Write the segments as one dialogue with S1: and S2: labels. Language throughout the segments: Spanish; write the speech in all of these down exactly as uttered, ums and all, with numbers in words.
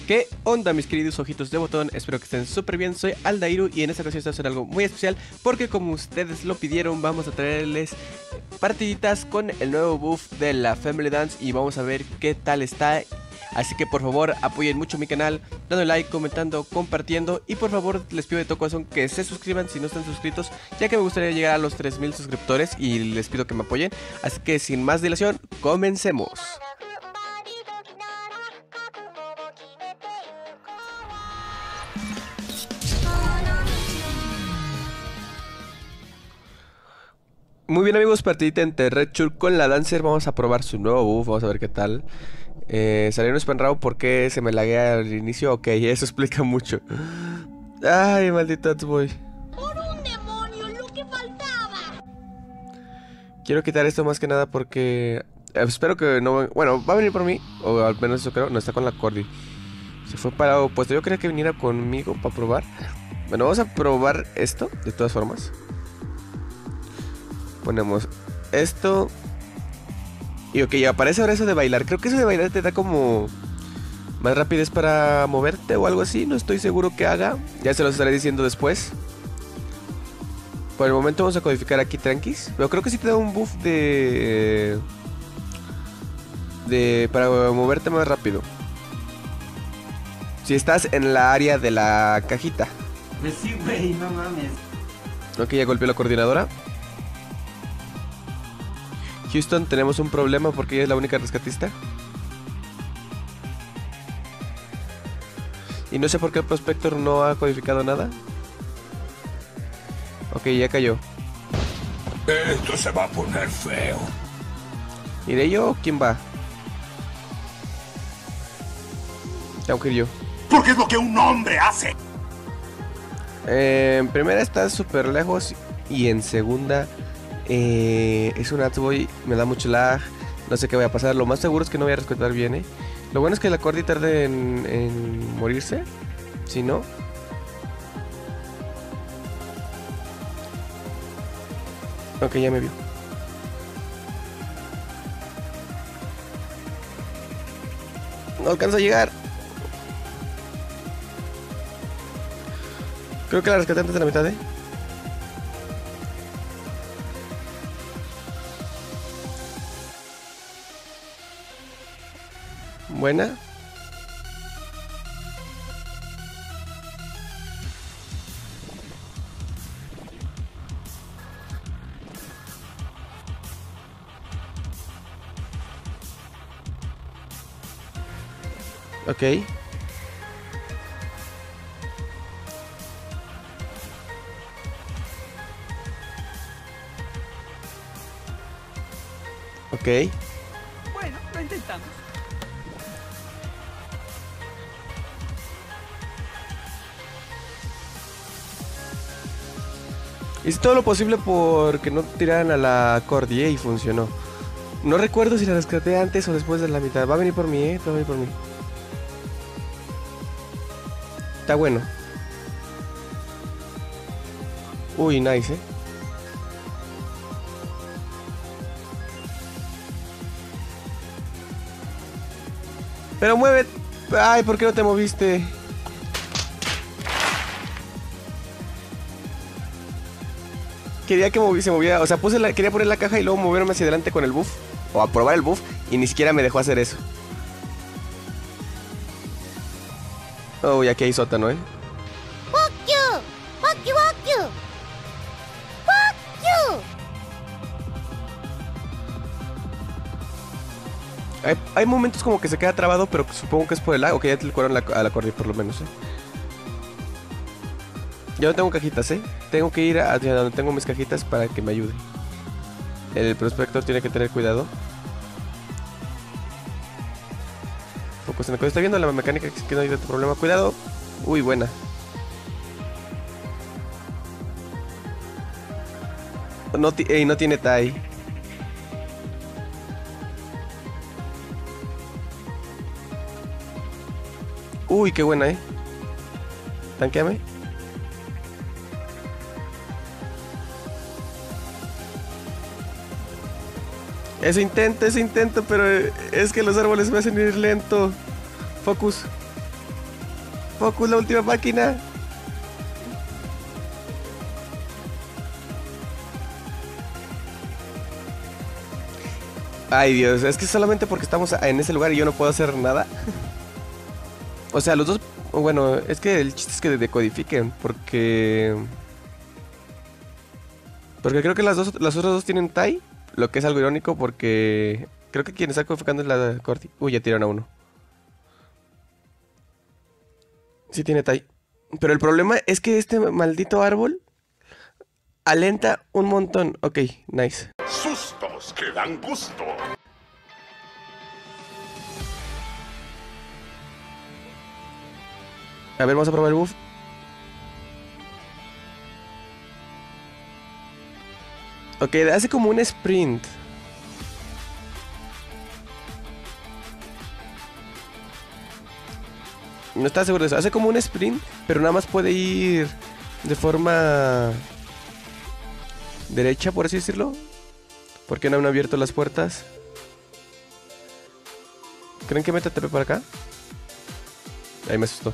S1: ¿Qué onda, mis queridos ojitos de botón? Espero que estén súper bien. Soy Aldairu y en esta ocasión estamos en algo muy especial, porque como ustedes lo pidieron, vamos a traerles partiditas con el nuevo buff de la Family Dance y vamos a ver qué tal está. Así que por favor apoyen mucho mi canal, dando like, comentando, compartiendo, y por favor les pido de todo corazón que se suscriban si no están suscritos, ya que me gustaría llegar a los tres mil suscriptores y les pido que me apoyen. Así que sin más dilación, comencemos. Muy bien, amigos, partidita entre Red Chur con la Dancer. Vamos a probar su nuevo buff, vamos a ver qué tal. eh, Salió un spam ¿por qué se me laguea al inicio? Ok, eso explica mucho. Ay, maldito Atsboy.
S2: ¡Por un demonio, lo que faltaba!
S1: Quiero quitar esto más que nada porque eh, espero que no... Bueno, va a venir por mí, o al menos eso creo. No, está con la Cordy. Se fue para opuesto, yo creía que viniera conmigo para probar. Bueno, vamos a probar esto, de todas formas. Ponemos esto. Y ok, aparece ahora eso de bailar. Creo que eso de bailar te da como más rapidez para moverte o algo así. No estoy seguro que haga. Ya se los estaré diciendo después. Por el momento vamos a codificar aquí tranquis. Pero creo que sí te da un buff de... De... Para moverte más rápido. Si estás en la área de la cajita.
S3: Pues sí, güey, no mames.
S1: Ok, ya golpeé la coordinadora. Houston, tenemos un problema porque ella es la única rescatista. Y no sé por qué el Prospector no ha codificado nada. Ok, ya cayó.
S4: Esto se va a poner feo.
S1: ¿Iré yo o quién va? Tengo que ir yo.
S4: Porque es lo que un hombre hace.
S1: Eh, en primera está súper lejos. Y en segunda... Eh, es un Atsboy, me da mucho lag. No sé qué vaya a pasar. Lo más seguro es que no voy a rescatar bien, eh. Lo bueno es que la Cordy tarde en, en morirse. Si no. Ok, ya me vio. No alcanza a llegar. Creo que la rescaté antes de la mitad, eh. Buena. Ok. Ok.
S3: Bueno, lo intentamos.
S1: Hice todo lo posible porque no tiraran a la Cordy, eh, y funcionó. No recuerdo si la rescaté antes o después de la mitad. Va a venir por mí, eh. Va a venir por mí. Está bueno. Uy, nice, eh. Pero mueve. Ay, ¿por qué no te moviste? Quería que movi se moviera, o sea, puse la, quería poner la caja y luego moverme hacia adelante con el buff. O a probar el buff y ni siquiera me dejó hacer eso. Oh, y aquí hay sótano, eh.
S2: ¡Fuck you! ¡Fuck you, fuck you! ¡Fuck you!
S1: Hay, hay momentos como que se queda trabado, pero supongo que es por el lag. Ok, ya te licuaron la, a la Cordy por lo menos, eh. Ya no tengo cajitas, eh. Tengo que ir hacia donde tengo mis cajitas para que me ayude. El Prospector tiene que tener cuidado. Focus en el código. Está viendo la mecánica que no hay tanto problema. Cuidado. Uy, buena. No, ey, no tiene tie. Uy, qué buena, eh. Tanqueame. Eso intento, eso intento, pero es que los árboles me hacen ir lento. Focus. Focus, la última máquina. Ay, Dios, es que solamente porque estamos en ese lugar y yo no puedo hacer nada. O sea, los dos... Bueno, es que el chiste es que decodifiquen, porque... Porque creo que las dos, las otras dos tienen T A I, lo que es algo irónico porque... Creo que quien está codificando es la Corti. Uy, ya tiraron a uno. Sí tiene T A I. Pero el problema es que este maldito árbol alenta un montón. Ok, nice.
S4: Sustos que dan gusto.
S1: A ver, vamos a probar el buff. Ok, hace como un sprint. No estaba seguro de eso. Hace como un sprint, pero nada más puede ir de forma derecha, por así decirlo. ¿Por qué no han abierto las puertas? ¿Creen que meta T P para acá? Ahí me asustó.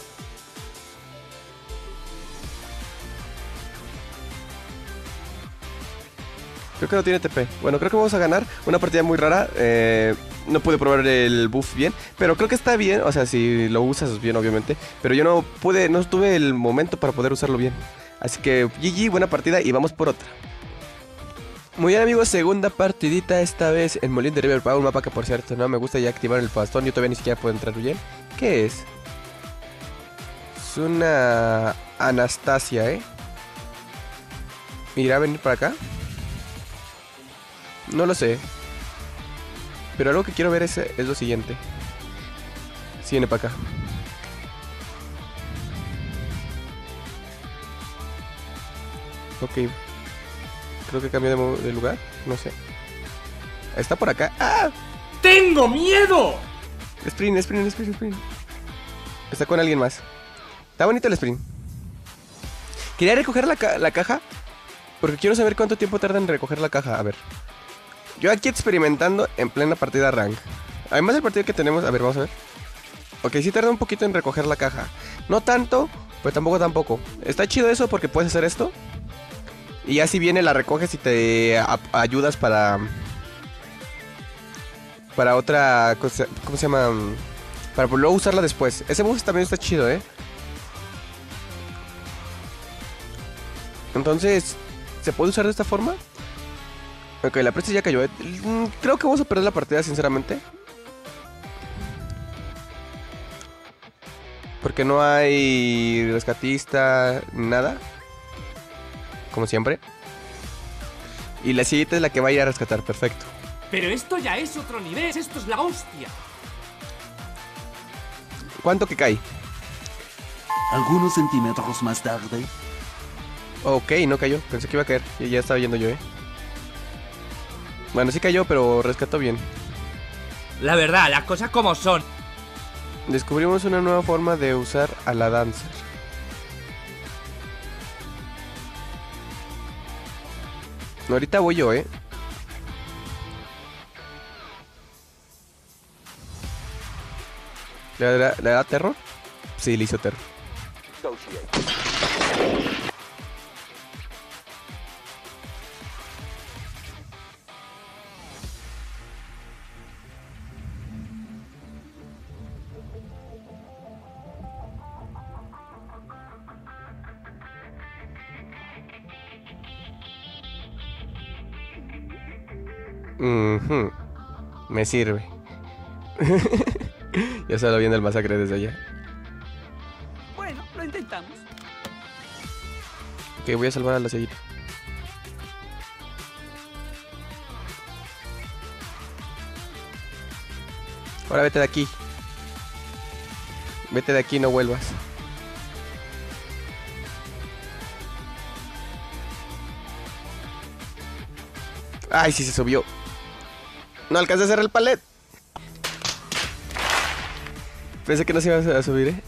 S1: Creo que no tiene T P. Bueno, creo que vamos a ganar una partida muy rara. Eh, no pude probar el buff bien, pero creo que está bien. O sea, si lo usas bien, obviamente. Pero yo no pude, no tuve el momento para poder usarlo bien. Así que G G, buena partida y vamos por otra. Muy bien, amigos, segunda partidita, esta vez en Molino de River Power, un mapa que por cierto no me gusta ya activar el bastón, yo todavía ni siquiera puedo entrar bien. ¿Qué es? Es una Anastasia, ¿eh? ¿Irá a venir para acá? No lo sé. Pero algo que quiero ver es, es lo siguiente. Si viene para acá. Ok. Creo que cambió de, de lugar. No sé. Está por acá. ¡Ah!
S3: ¡Tengo miedo!
S1: Sprint, sprint, sprint, sprint. Está con alguien más. Está bonito el sprint. Quería recoger la, ca la caja. Porque quiero saber cuánto tiempo tarda en recoger la caja. A ver. Yo aquí experimentando en plena partida rank. Además del partido que tenemos. A ver, vamos a ver. Ok, sí tarda un poquito en recoger la caja. No tanto, pero tampoco tampoco. Está chido eso porque puedes hacer esto. Y ya si viene la recoges y te ayudas para... Para otra cosa, ¿cómo se llama? Para luego usarla después. Ese buff también está chido, ¿eh? Entonces, ¿se puede usar de esta forma? Ok, la presa ya cayó, ¿eh? Creo que vamos a perder la partida, sinceramente. Porque no hay rescatista, nada. Como siempre. Y la siguiente es la que va a ir a rescatar, perfecto.
S3: Pero esto ya es otro nivel, esto es la hostia.
S1: ¿Cuánto que cae?
S5: Algunos centímetros más tarde.
S1: Ok, no cayó, pensé que iba a caer. Y ya estaba yendo yo, eh. Bueno, sí cayó, pero rescató bien.
S3: La verdad, las cosas como son.
S1: Descubrimos una nueva forma de usar a la Dancer. Ahorita voy yo, eh. ¿Le da, ¿le da terror? Sí, le hizo terror. Uh-huh. Me sirve. Ya solo viendo el masacre desde allá.
S3: Bueno, lo intentamos.
S1: Ok, voy a salvar a la cieguita. Ahora vete de aquí. Vete de aquí, no vuelvas. Ay, sí se subió. No alcancé a hacer el palet. Pensé que no se iba a subir, ¿eh?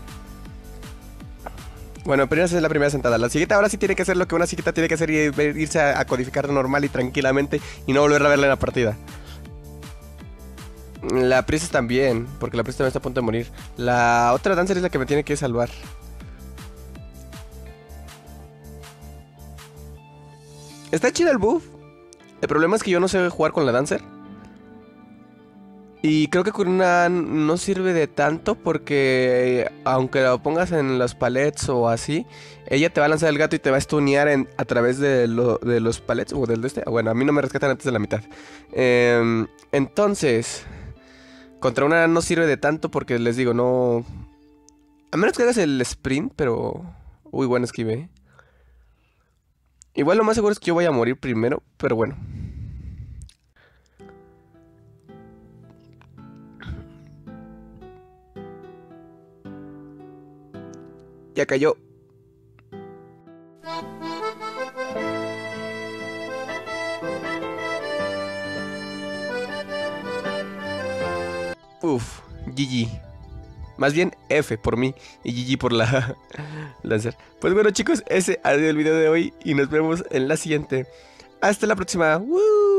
S1: Bueno, apenas es la primera sentada. La siguiente ahora sí tiene que hacer lo que una siguiente tiene que hacer y irse a, a codificar normal y tranquilamente y no volver a verla en la partida. La Princess también, porque la Princess también está a punto de morir. La otra Dancer es la que me tiene que salvar. Está chida el buff. El problema es que yo no sé jugar con la Dancer. Y creo que con una no sirve de tanto porque aunque lo pongas en los palets o así, ella te va a lanzar el gato y te va a stunear en, a través de, lo, de los palets o del de este. Bueno, a mí no me rescatan antes de la mitad. Eh, entonces, contra una no sirve de tanto porque les digo, no... A menos que hagas el sprint, pero... Uy, bueno, esquivé. Igual lo más seguro es que yo vaya a morir primero, pero bueno. Ya cayó. Uf, G G. Más bien F por mí y G G por la Lancer. Pues bueno chicos, ese ha sido el video de hoy y nos vemos en la siguiente. Hasta la próxima. ¡Woo!